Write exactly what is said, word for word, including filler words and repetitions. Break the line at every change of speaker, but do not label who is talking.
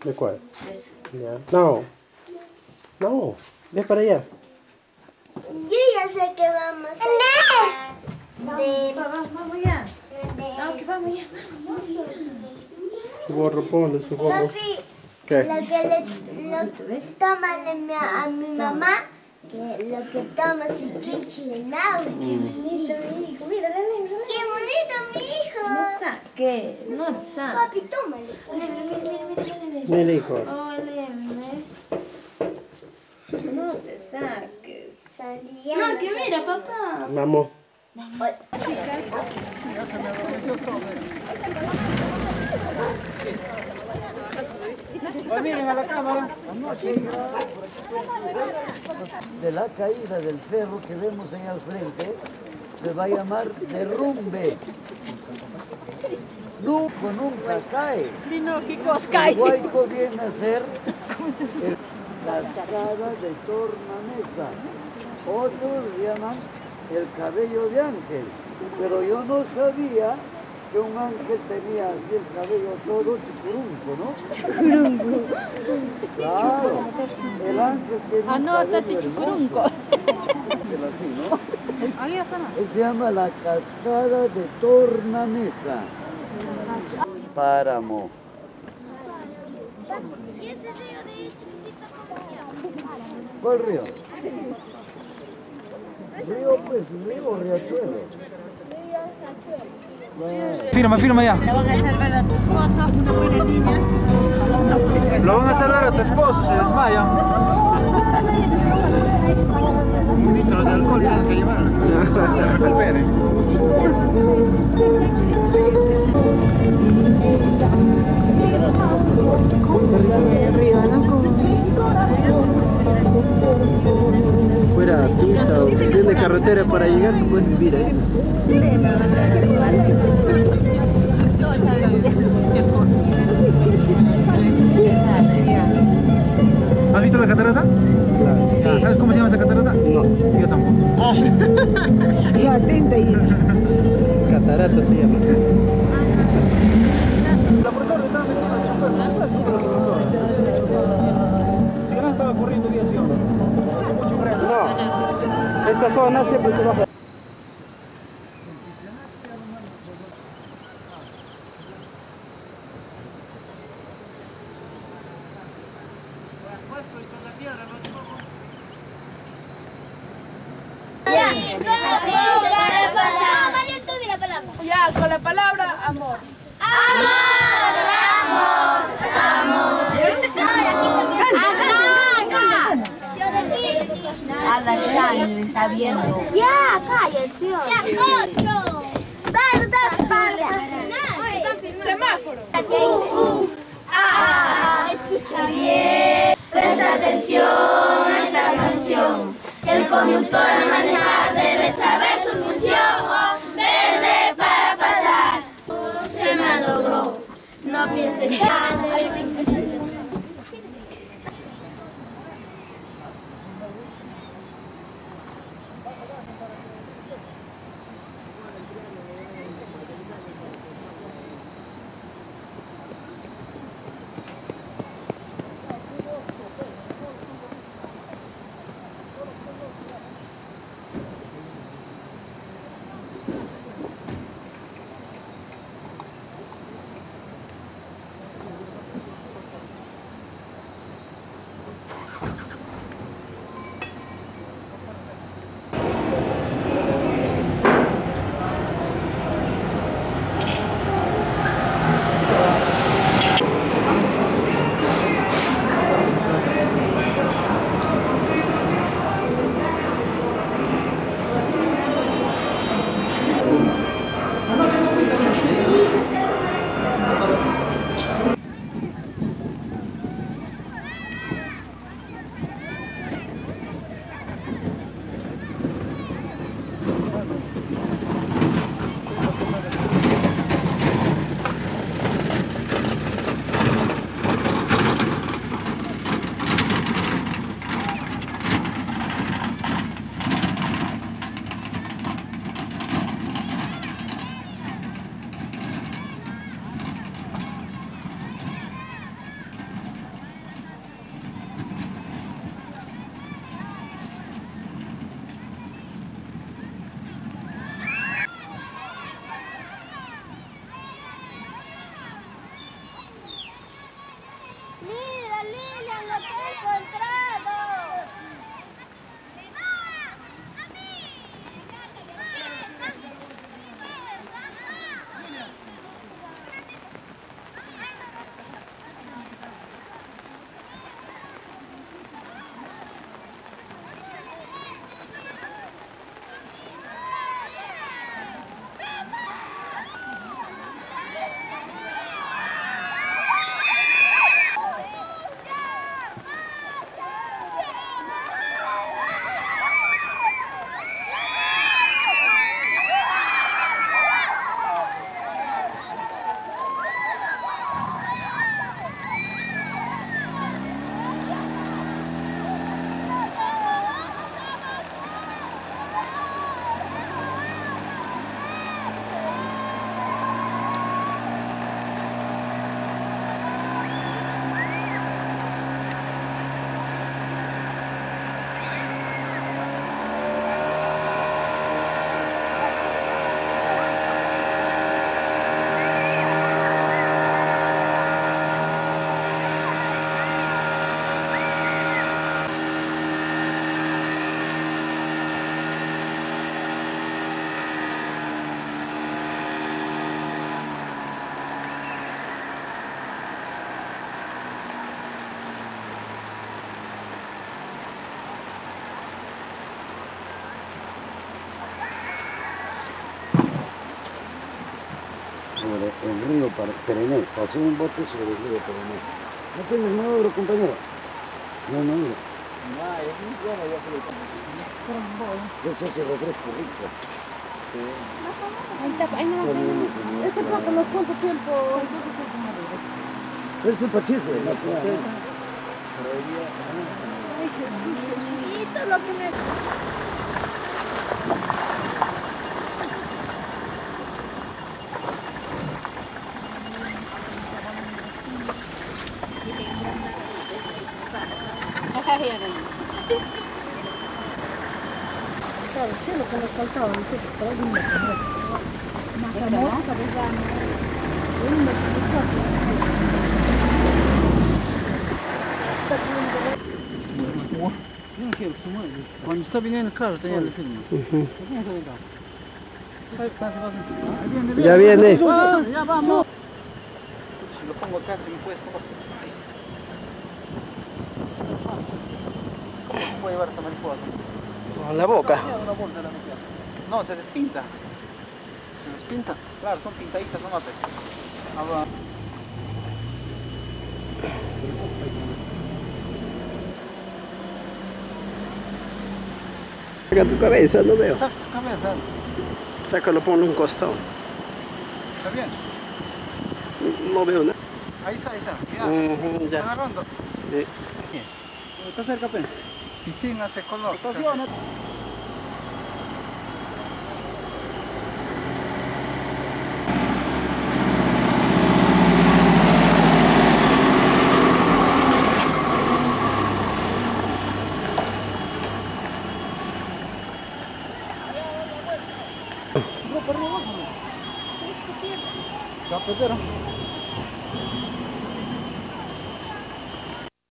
¿De cuál?
Ese.
Ya. No. No. Ve para allá.
Yo ya sé que vamos a
Vamos,
de...
vamos, vamos ya. No, que vamos ya, vamos, vamos ya.
Su gorro, ponle su gorro.
Papi,
¿Qué?
lo que le lo, tómale mi- a mi mamá, que lo que toma su chichi de Naui.
Qué bonito mi hijo, mira, la lebra.
¡Qué bonito mi hijo!
No saque, no saque.
Papi, tómale.
Lebra, mira, mira, mira, mira.
Mira, hijo.
Oh, lebra. No te saques.
Sandía.
No, que mira, papá.
Vamos.
Miren a la cámara. De la caída del cerro que vemos en el frente, se va a llamar derrumbe. Nunca, nunca cae.
Sino que cosca.
El huaico viene a ser el cascada de tornamesa. Otros llaman el cabello de ángel. Pero yo no sabía que un ángel tenía así el cabello todo chicurunco, ¿no? Chicurunco. Claro, el ángel tiene un
Anótate,
cabello
chicurunco.
hermoso. Así, ¿no? Se llama la cascada de tornamesa. Páramo.
¿Y ese río de chiquitito cómo se llama?
¿Cuál río? Río, pues, río Riachuelo.
Firma, firma ya.
La van a salvar a tu esposo, una buena niña.
Lo van a salvar a tu esposo, se desmaya. Un litro de alcohol tiene que llevar. Que se recupere.
Si fuera pista o tiene carretera para llegar, tú puedes vivir ahí.
¿Has visto la catarata?
Claro.
¿Sabes cómo se llama esa catarata? No. Yo tampoco.
Ya, atenta ahí.
Catarata se llama.
La profesora le estaba metiendo al chofer. ¿No sabes si la profesora? Si no estaba corriendo bien, ¿sí o no? Mucho freno.
No. Esta zona siempre se baja.
Ya, con la palabra amor.
A la Shani le está viendo.
Ya, cállate. Ya, otro. Verdad, para.
Semáforo.
Ah, escucha bien. Presta atención a esta canción. El conductor al manejar debe saber su función. Verde para pasar. Se me logró. No piense que...
para Perené, pasó un bote sobre el río Perené. ¿No tienes nuevo, compañero? No, no, no.
Ah, es muy bueno, ya se lo
Yo sé que refresco rico.
Ahí está, ahí no va a tener. Ese plato, ¿no? ¿Cuánto tiempo?
Es un pachizo, ¿no?
Ay, Jesús, Jesucito, lo que me... Claro, sí, lo que nos faltaba, no sé, por ahí me Una mosca, ¿verdad?
Cuando está viniendo el carro tenía el film.
Ya viene.
Ah, ya vamos. Si lo pongo acá se me puede escapar. Voy a llevar hasta mariposa.
Con la boca.
No, se despinta. Se despinta. Claro, son pintaditas nomás. Ahora.
Saca tu cabeza, no veo.
Saca tu cabeza.
Sácalo, ponlo un costado.
¿Está bien?
No veo nada.
Ahí está, ahí está. Mira.
Ujú,
¿Está
ya.
agarrando?
Sí.
Está cerca, pe. Piscina hace color. Estaciona. Va a perder, ¿no?